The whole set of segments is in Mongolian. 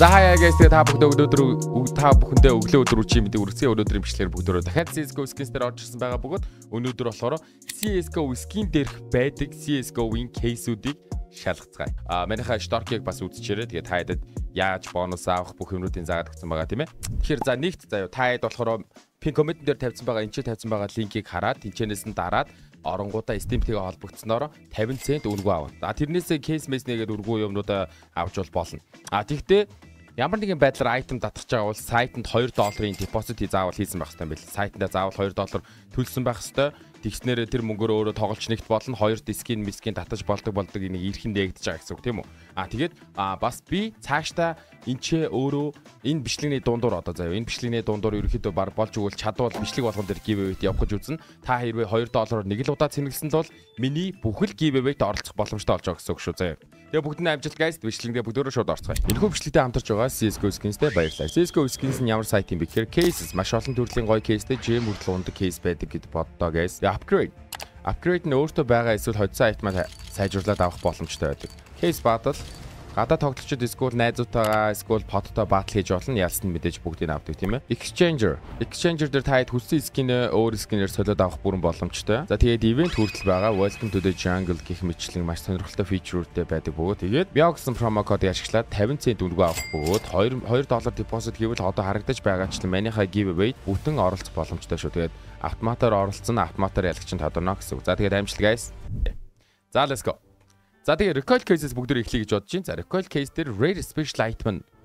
За хаяа guys та бүхэндээ өглөө өдөр үчи мэдээ үргэлжлэн өнөөдрийн бичлэгээр бүгдөө дахиад CS:GO skins дээр орж ирсэн байгаа бөгөөд өнөөдөр болохоор CS:GO skin дээрх байдаг CS:GO-ийн кейсүүдийг шалгацгаая. Манайхаа шторкийг бас үзчихээрэй. Тэгээд та хэдэд яаж бонус авах бүх юмнуудыг заагаад өгсөн байгаа тийм ээ. Тэгэхээр за нэгт заяа та хэд болохоор пин коммент дээр тавьсан байгаа энэ ч тавьсан байгаа линкийг хараад тэнчэнээс нь дараад оронгуудаа Steam-тэйгээ холбогдсноор 50 цент өргөө авна. Тэрнээсээ кейс меснэгээд өргөө юмнуудаа авч болно. Тэгвэл ямар нэгэн байдлаар айтем татчих байгаа бол сайтанд $2 депозит заавал хийсэн байх хэрэгтэй байл. Сайтанда заавал $2 төлсөн байх хэрэгтэй. Тэгснээр тэр мөнгөөр өөрөө тоглож нэгт болно. 2 дискийн татаж болдог энийг ирхэн нээгдэж байгаа гэсэн үг тийм үү? Тэгээд бас би цаашдаа энэ өөрөө энэ бичлэгний дундуур одоо заяа энэ бичлэгний дундуур ерөөхдөө болж өгвөл чадвал бичлэг болгон дээр giveaway-т явах гэж үзнэ. Та хэрвээ $2-оор нэг л удаа цэнгэлсэн бол миний бүхэл giveaway-т оролцох боломжтой болж байгаа гэсэн үг шүү заяа. Тэгээ бүгд нь амжилт guys бичлэгдээ бүгдөө шууд орцгоё. Энэхүү бичлэгтээ хамтарч байгаа CS:GO skins-тэй баярлалаа. CS:GO skins нь ямар сайт юм бэ гэхээр cases маш олон төрлийн гоё кейстэй gem хүртэл ундаг кейс байдаг гэд боддоо guys. Upgrade нь өөртөө байгаа эсвэл хоцсон айтмаа сайжруулад авах боломжтой байдаг. Case battle гадаа тоглогчид эсвэл найзуудтайгаа эсвэл подтой батл хийж болно. Ялсан нь мэдээж бүгдийг авдаг тийм ээ. Exchanger дээр та хэд хүссэн скинээ өөр скинээр солиод авах бүрэн боломжтой. За тэгээд ивент хүртэл байгаа. Welcome to the jungle гэх мэтлэн маш сонирхолтой фичрүүдтэй байдаг бөгөөд тэгээд Bioxen promo кодыг ашиглаад 50 цент үнэгүй авах бөгөөд $2 депозит хийвэл одоо харагдаж байгаачлан манийхаа giveaway бүтэн оролцох боломжтой шүү. Тэгээд автоматар оролцсон автоматар ялагч нь тодорно гэсэн үг. За тэгээд амжилт guys. За let's go. За тэгээ recoil cases бүгдөө эхлэе гэж бодож байна. За recoil case дээр rare special item нь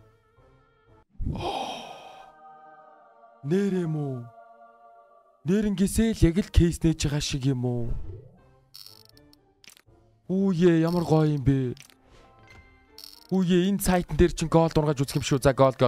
нэр юм уу? Нэрнгээсээ л яг л case нээж байгаа шиг юм уу? Үе ямар гоё юм бэ? Үе энэ сайтн дээр чинь gold ургаж үзэх юм шүү. За gold.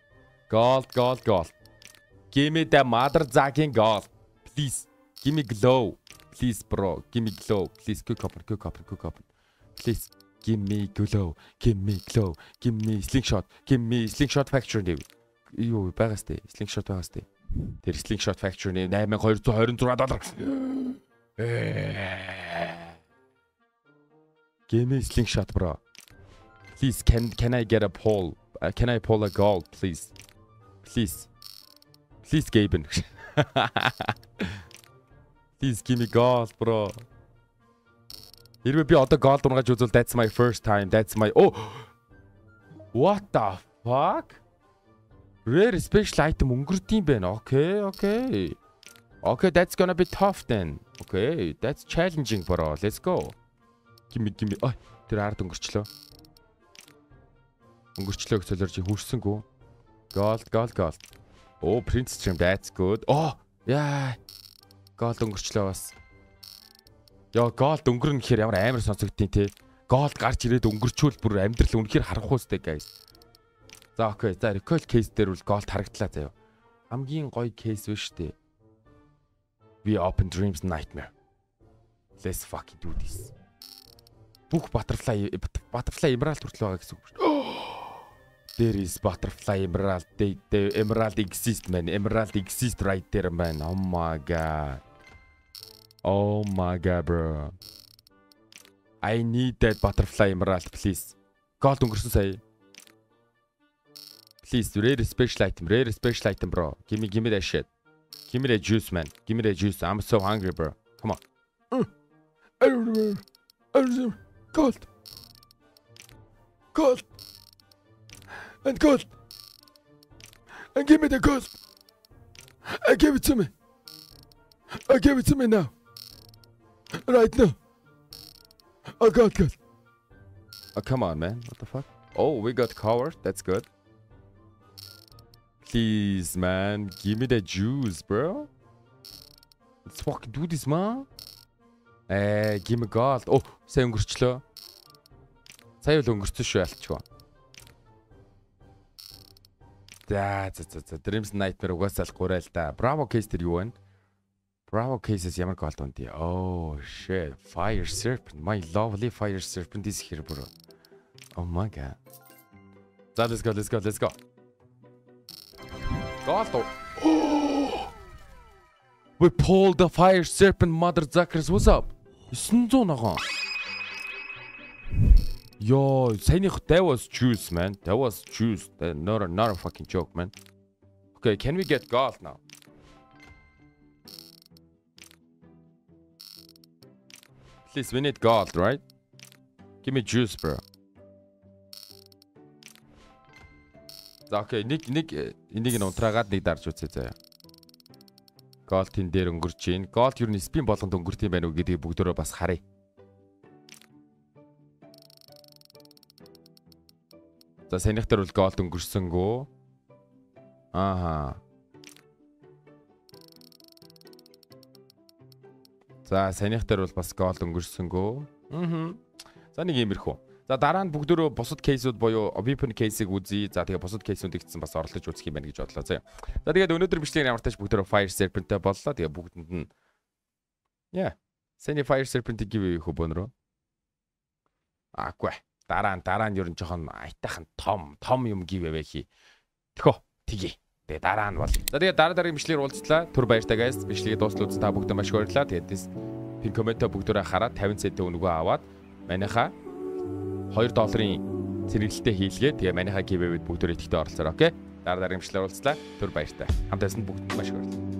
Give me the mother zagging gold. Please. Give me glow. Please bro. Give me glow. Please quick open. Please give me glow. Give me slingshot. Give me slingshot factory. Юу байгаа сте? Slingshot байгаа сте. Тэр slingshot factory $8226. Give me slingshot bro. Please can I get a pole? Can I pull a gold please? Please Gaben. Please give me gold bro. Хэрвээ би одоо gold ургаж үзвэл that's my first time. That's my What the fuck? Rare special item өнгөрдөм байна. Okay, that's gonna be tough then. Okay, that's challenging bro. Let's go. Give me. Тэр ард өнгөрчлөө. Гэсэлэр чи хүрсэнгүү. Gold. Prince Stream, that's good. Yeah. Gold өнгөрчлөө бас. Gold өнгөрнө гэхээр ямар амар сонсогдтiin те. Gold гарч ирээд өнгөрчүүл бүр амьдрал үнэхээр харахгүй сте guys. За окей. За recoil case дээр бол gold харагдлаа заяа. Хамгийн гоё case биш те. We open dreams nightmare. Let's fucking do this. Бүх butterfly emerald хүртэл байгаа гэсэн үг шүү. There is butterfly emerald. The emerald exists man. Emerald exists right there man. Oh my god bro. I need that butterfly emerald please. Gold өнгөрсөн сая. Please rare special item bro. Give me that shit. Give me that juice man. Give me that juice. I'm so hungry bro. Come on. Gold. And gold. And give me the gold. Give it to me now. Right now. God. Come on, man. What the fuck? We got covered. That's good. Please, man. Give me the juice, bro. Let's fucking do this, man. Give me gold. Сая өнгөрчлөө. Сая л өнгөрсөн шүү ялчгүй. За. Dreams Nightmare угаасаа л гурай л да. Bravo case дээр юу байна? Bravo cases ямар gold үнтэй. Shit. Fire Serpent. My lovely Fire Serpent is here, bro. Oh my god. За, let's go. Gold. We pulled the Fire Serpent motherfuckers. What's up? 900 ногоо. Yo, that was juice, man. That was juice. Not a fucking joke, man. Okay, can we get gold now? Please, we need gold, right? Give me juice, bro. Okay, энийг нь унтраагаад нэг дарж үзье заяа. Gold тэн дээр өнгөрч гин. Gold юу н спин болгонд өнгөрт юм байна уу гэдгийг бүгдөө бас харъя. За санийхтар бол gold өнгөрсөнгөө. Ааха. За санийхтар бол бас gold өнгөрсөнгөө. За нэг иймэрхүү. За дараа нь бүгдөө бусад кейсүүд буюу weapon case-ийг үзье. За тэгээ бусад кейсүүдийг гэсэн бас орлож үзэх юм байна гэж бодлоо заяа. За тэгээд өнөөдөр бичлэгийн ямар тач бүгдөө Fire Serpent-тэй боллоо. Тэгээ бүгдэнд нь Саний Fire Serpent-ийг give хөөбөнрөө. Аагүй. Дараа нь ер нь жоохон айтайхан том юм give аваа хий. Тэхөө тгий. Тэгээ дараа нь бол. За тэгээ дараагийн бичлэгээр уулзлаа. Түр баяртай guys. Бичлэгийг дуусгал үзсэн та бүгдээ маш их баярлалаа. Тэгээд пин комментаа бүгдөө хараад 50 цент өнгөө аваад манайхаа $2 зэрэглэлтэй хийлгээ. Тэгээ манайхаа giveaway-д бүгдөө идэвхтэй оролцоорой, окей? Дараагийн бичлэгээр уулзлаа. Түр баяртай. Хамт байсан бүгд маш их баярлалаа.